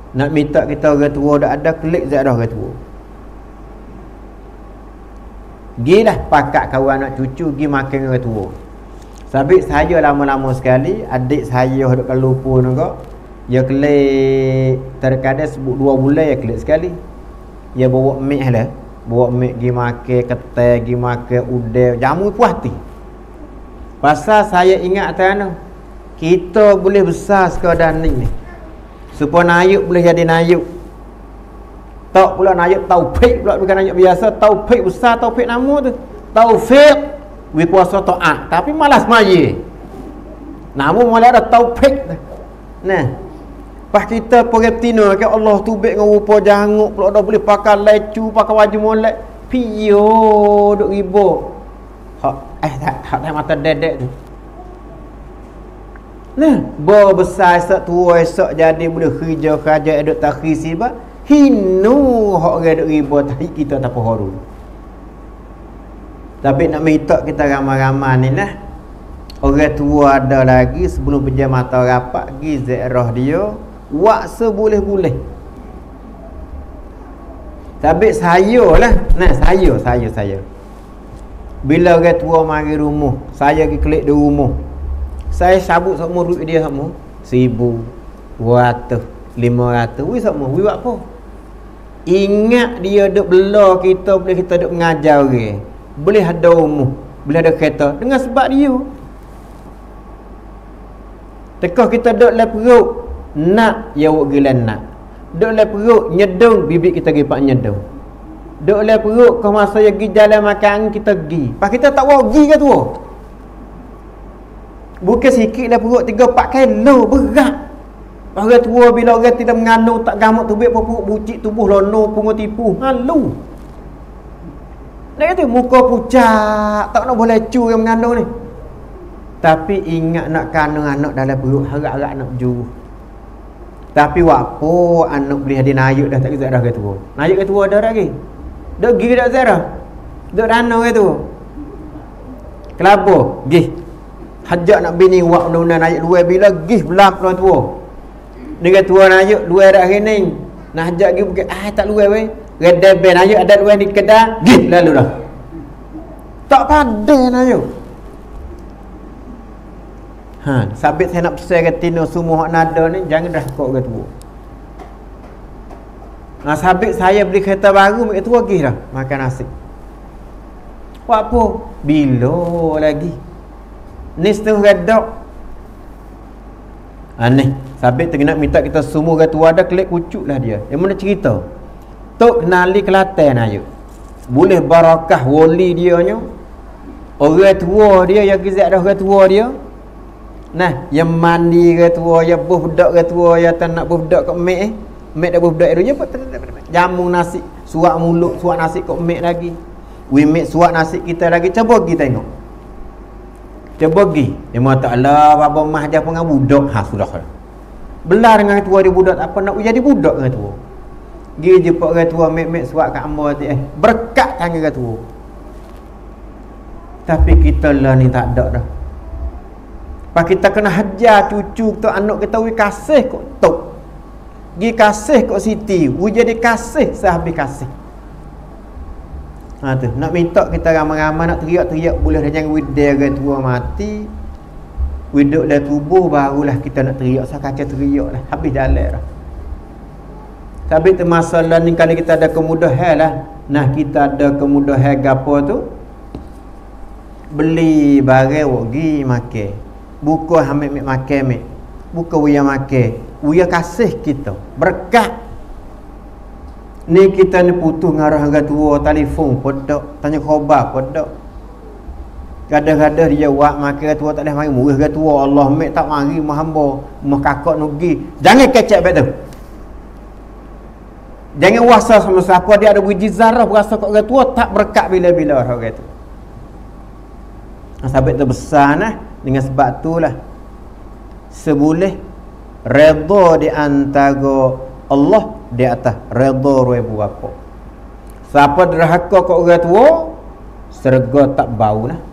Nak minta kita orang tua dah ada, klik ziarah orang tua. Gilah pakat kawan anak cucu gi makan orang tua. Sabit saya lama-lama sekali, adik saya duk lupa juga. Dia klik terkadang sebut 2 bulan ya klik sekali. Dia bawa mik lah. Bawa mik gi makan ketai, gi makan udang, jamu puas hati. Pasal saya ingat tanah, kita boleh besar sekadar ni. Supaya nayuk boleh jadi nayuk. Tak pula nayuk taufik pula, bukan nayuk biasa. Taufik besar, taufik nama tu. Taufik wi kuasa taat, tapi malas maya. Namun malah ada taufik. Nah, pas kita pergi betina ke Allah tubik dengan rupa janguk pula dah boleh pakai lecu, pakai baju molek. Piyo duk ribut. Hak mata dedek tu. Nah, besar esok tua esok jadi boleh kerja duk takhir sebab hinu hak orang duk ribut tahi kita tak haru. Tapi nak minta kita ramai-ramai ni lah. Orang tua ada lagi sebelum pejam mata rapat pergi ziarah dia, wak seboleh-boleh. Tapi saya lah, nah saya. Bila orang tua mari rumah, saya pergi klik di rumah. Saya sabut semua duit dia semua 1,000, 200, 500. Wih semua, wih buat apa? Ingat dia duk bela kita, boleh kita duk mengajar orang. Boleh ada umur, boleh ada kereta dengan sebab dia. Tekah kita duk lep perut, nak ya wak gilan nak. Duk lep perut nyedung, bibik kita pergi pak nyedung. Duk lep perut kau masa dia pergi jalan makan kita pergi. Pas kita tak mau pergi ke tu. Bukan sikit lep perut 3-4 kilo berat. Orang tua bila orang tidak mengandung tak gamak tubik perut bucik tubuh lono pungut tipu halu. Dia kata muka pucat, tak nak boleh cu yang mengandung ni. Tapi ingat nak kandung anak dalam perut, harap-harap nak berjuruh. Tapi apa anak boleh ada nayuk dah tak kira dah ke tua. Nayuk ke tua dah lagi. Duk pergi dak zarah. Duk dana ke tua. Kelapa? Gih. Hajak nak bini wak undang-undang nayuk luar bila gih belam orang tua. Ni ke tua nayuk luar dak hening. Nak hajak gi bukan tak luar weh. Redai ben ayo ada luar di Kedah, gih lalu dah. Tak pandai ayo. Sabit saya nak pesan ke tino semua hak nada ni jangan dah kok ke tua. Sabit saya beli kereta baru mek tua gih dah makan nasi. Buat apa? Bila lagi? Ni setengah redak. Aneh. Sabit tengah nak minta kita semua ke tua ada klik kucuklah dia. Yang mana cerita? Tok kenali Kelantan ayo. Boleh barakah wali dia nya. Orang tua dia yang gizat dah orang tua dia. Nah, yang mandi ke tua, yang budak ke tua, yang tak nak budak kat mek Mek dah budak dia apa jamu nasi, suak mulut, suak nasi kat mek lagi. We mek suak nasi kita lagi cuba pergi tengok. Cuba pergi. Dia mata Allah bapa mah aja pengang budak. Sudah. Belar dengan tua dia budak apa nak jadi budak dengan tua. Gi jumpa orang tua mek suat kat hamba tu berkat tangan orang tua. Tapi kita lah ni tak ada dah. Pas kita kena hajar cucu kita anak kita we kasih kok tok. Gi kasih kok siti, we jadi kasih sehabis kasih. Tu nak minta kita ramai-ramai nak teriak-teriak boleh dah jangan widai orang tua mati. Widuk dah tubuh barulah kita nak teriak sakaca teriak lah habis jalan dah. Tapi tu masalah ni kalau kita ada kemudahan lah. Nah kita ada kemudahan gapo tu beli barang pergi makan. Buka ambil makan mek. Buka uya makan. Uya kasih kita. Berkat. Ni kita ni putus ngarah harga tua telefon podok, tanya khabar podok. Kadang-kadang dia buat makan tua tak boleh mari murah harga tua Allah mek tak mari mah hamba, mah kakak nugi. Jangan kecek bet tu. Jangan wasa sama siapa dia ada biji zarah berasa kat orang tua tak berkat bila-bila orang tu. Sabit tu besar nah dengan sebab itulah seboleh redha di antara Allah di atas redha ibu bapa. Siapa derhaka kat orang tua serga tak bau nah.